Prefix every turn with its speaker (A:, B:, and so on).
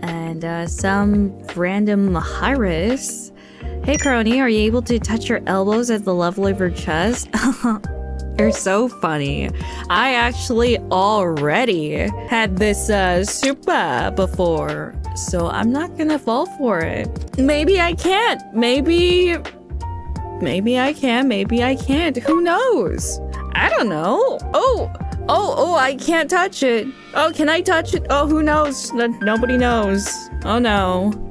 A: And some random Iris. Hey Kronii, are you able to touch your elbows at the level of your chest? You're so funny. I actually already had this super before, so I'm not gonna fall for it. Maybe I can't. Maybe I can. Maybe I can't. Who knows? I don't know. Oh, I can't touch it. Oh, can I touch it? Oh, who knows? Nobody knows. Oh no.